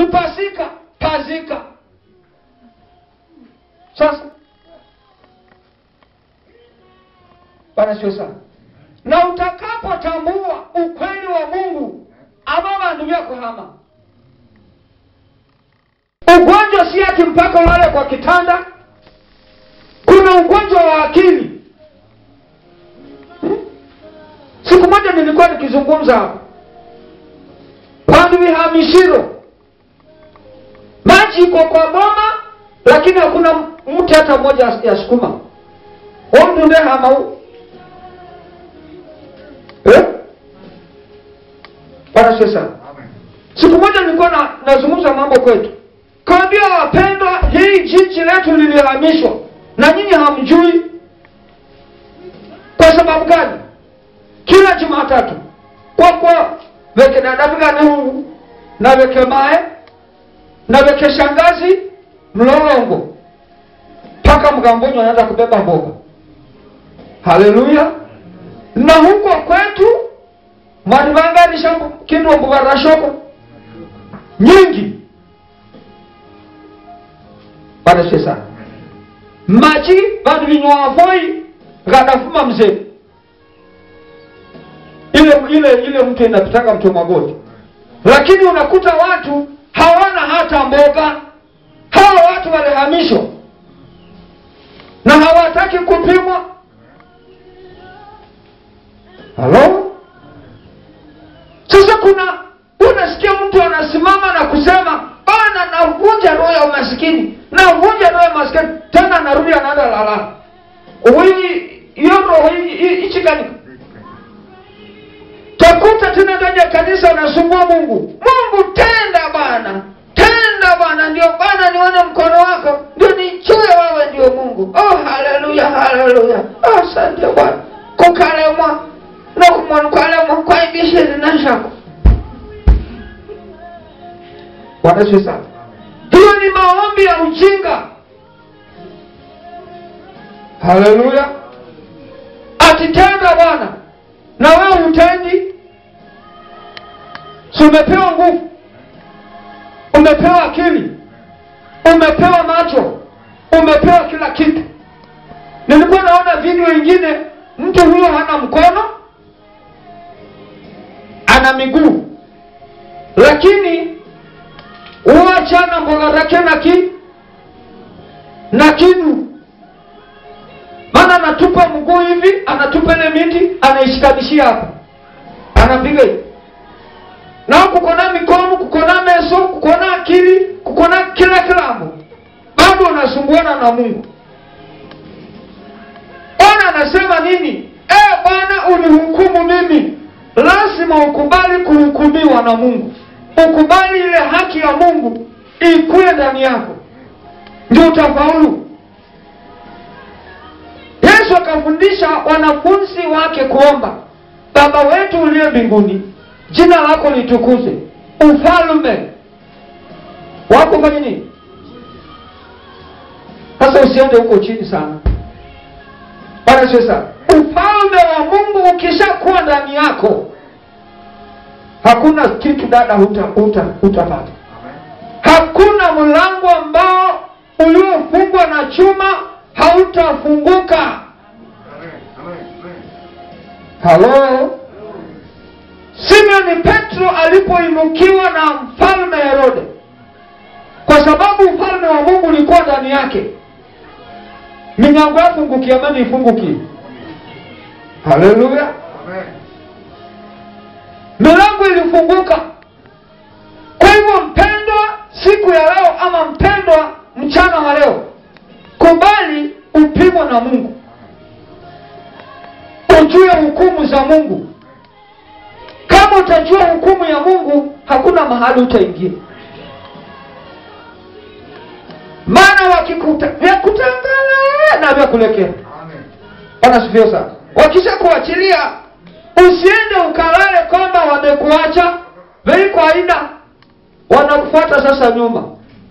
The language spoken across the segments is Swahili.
Ni pasika, pazika. Sasa Bwana sio sana. Na utakapotambua ukweli wa Mungu, ababa ndugu yako hama. Ugonjwa si ati mpaka ulale kwa kitanda. Kuna ugonjwa wa akili. Siku moja nilikuwa nikizungumza hapo. Pandu Kuhamishwa. Maji iko kwa boma, lakini hakuna mtu hata mmoja ya sukuma. Wao ndio hama huu. Bwana sasa. Siku moja nilikuwa nazungumza mambo kwetu. Kaambia wapendwa, hii jiji letu lilihamishwa na nyinyi hamjui. Kwa sababu gani? Kila Jumatatu kwa weke dada huu na weke mae na weke shangazi mlolongo paka mgamboni wanaenda kubeba mboga. Haleluya. Na huko kwetu maribanga ni shambu kindu mbuga shoko nyingi. Bwana sasa. Maji bado vinywa voi gadafuma mzee. Ile mtu inapitaka mtu magoti. Lakini unakuta watu hawana hata mboga. Hawa watu walihamishwa na hawataki kupimwa. Halo? Sasa unasikia mtu anasimama na kusema, "Bwana navunja roho ya umaskini. Navunja roho ya umaskini." Tena anarudi anaenda lala. Hiyo roho hichi gani? Takuta tena ndani ya kanisa unasumbua Mungu. Mungu tenda Bwana. Tenda Bwana, ndio Bwana nione mkono wako. Ndio nichue wewe ndio Mungu. Oh haleluya, haleluya. Oh asante Bwana. Kukalemwa na kumwanukwalemwa kwa ibishiri na shako. Bwana sasa. Hiyo ni maombi ya ujinga. Haleluya. Atitenda Bwana na wewe utendi. So umepewa nguvu, umepewa akili, umepewa macho, umepewa kila kitu. Nilikuwa naona video nyingine, mtu huyo hana mkono, ana miguu, lakini uachana mboga zake na kinu. Maana anatupa mguu hivi, anatupa ile miti, anaishikanishia hapa. Anapiga hivi. Na kukona mikono, kukona meso, kukona akili, kukona kila kilambo. Bado unasumbuana na Mungu. Bwana anasema nini? Bwana unihukumu mimi. Lazima ukubali kuhukumiwa na Mungu. Ukubali ile haki ya Mungu ikue ndani yako. Ndio utafaulu. Yesu akafundisha wanafunzi wake kuomba, Baba wetu uliye mbinguni, jina lako litukuzwe. Ufalme wako fanye nini? Sasa usiende huko chini sana. Bwana sasa, ufalme wa Mungu ukishakuwa ndani yako, hakuna kitu dada utapata. Hakuna mlango ambao uliofungwa na chuma hautafunguka. Halo? Simoni Petro alipoinukiwa na mfalme Herode, kwa sababu ufalme wa Mungu ulikuwa ndani yake, milango yafungukia, amani ifungukie. Haleluya. Milango ilifunguka. Kwa hivyo mpendwa, siku ya leo ama mpendwa, mchana wa leo, kubali upimwe na Mungu. Ujue hukumu za Mungu. Kama utajua hukumu ya Mungu, hakuna mahali utaingia. Maana wakikuta vya kutangala na vya kulekea. Amen. Bwana sifiwe sana. Wakisha kuachilia, usiende ukalale kwamba wamekuacha. Vile kwa aina wanakufuata sasa nyuma.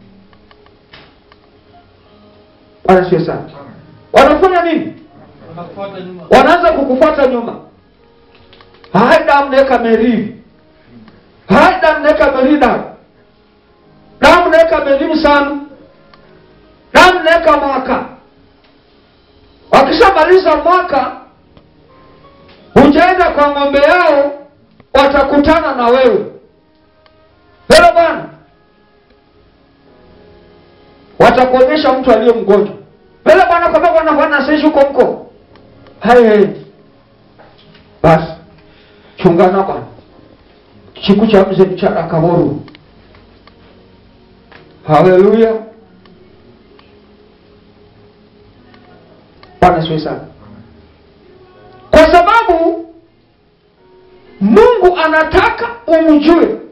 Bwana sifiwe sana. Wanafanya nini? Wanakufuata nyuma. Wanaanza kukufuata nyuma. Haida mneka meri. Haida mneka merida. mnaweka milimu sana, na mnaweka mwaka. Wakishamaliza mwaka, hujaenda kwa ng'ombe yao, watakutana na wewe. Pero bwana, watakuonyesha mtu aliye mgonjwa. Pero bwana, kwa bwana sisi huko huko. Hai. Basi chungana bwana. Chiku cha mzee mchara kaboru. Haleluya. Bwana siwe sana. Kwa sababu Mungu anataka umjue.